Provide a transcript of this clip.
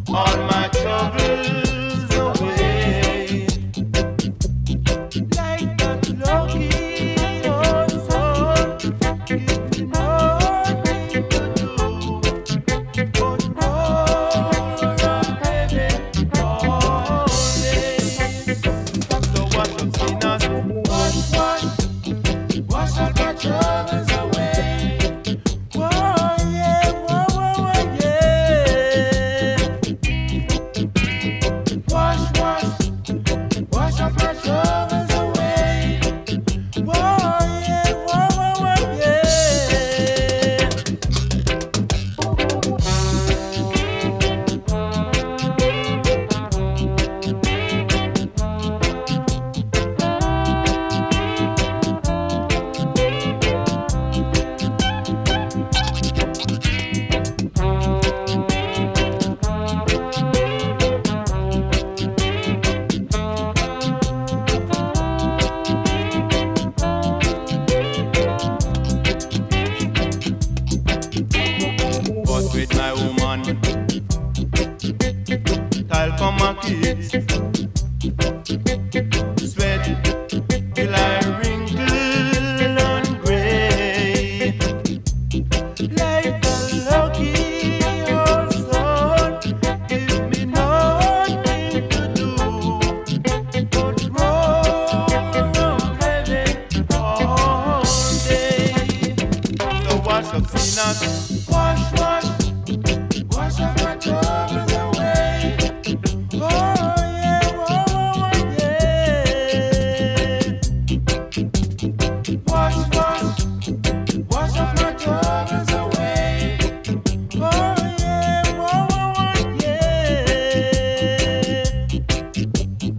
all my troubles away. Like that lucky old soul, give me nothing to do but roll around heaven all day. So wash up sinners, wash, wash, wash all my troubles away. Whoa, yeah, whoa, whoa, whoa, yeah. Wash, wash, wash off my troubles away. Whoa, yeah, whoa, whoa, whoa, yeah. But with my woman, tile for my kids, sweat till I wrinkle and gray. Like a lucky old soul, give me nothing to do but roll around heaven all day. So wash up sinners, wash, wash, wash up my troubles away. Oh yeah, whoa, whoa, whoa, yeah. Wash, wash, wash up my troubles away. Oh yeah, whoa, whoa, whoa, yeah.